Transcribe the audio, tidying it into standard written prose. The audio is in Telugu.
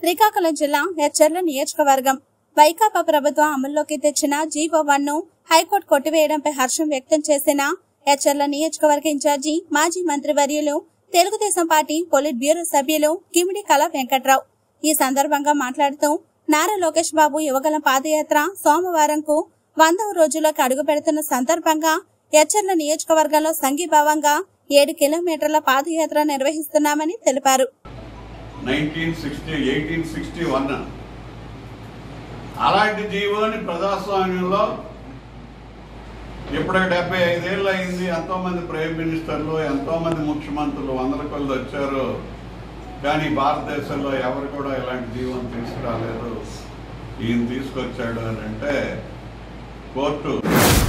శ్రీకాకుళం జిల్లా హెచ్చర్ల నియోజకవర్గం వైకాపా ప్రభుత్వం అమల్లోకి తెచ్చిన జీవో 1 ను హైకోర్టు కొట్టివేయడంపై హర్షం వ్యక్తం చేసిన హెచ్చర్ల నియోజకవర్గ ఇన్ఛార్జి మాజీ మంత్రివర్యులు తెలుగుదేశం పార్టీ పొలిట్ బ్యూరో సభ్యులు కిమిడి కళా వెంకట్రావు ఈ సందర్భంగా మాట్లాడుతూ నారా లోకేష్ బాబు యువగలం పాదయాత్ర సోమవారంకు 100వ రోజులోకి అడుగు పెడుతున్న సందర్భంగా హెచ్చర్ల నియోజకవర్గంలో సంఘీభావంగా 7 కిలోమీటర్ల పాదయాత్ర నిర్వహిస్తున్నామని తెలిపారు. 1861 అలాంటి జీవోని ప్రజాస్వామ్యంలో ఇప్పటికి 75 ఏళ్ళు అయింది. ఎంతో మంది ప్రైమ్ మినిస్టర్లు, ఎంతో మంది ముఖ్యమంత్రులు 100 కొలది వచ్చారు. కానీ భారతదేశంలో ఎవరు కూడా ఇలాంటి జీవోని తీసుకురాలేదు. ఈయన తీసుకొచ్చాడు అని అంటే కోర్టు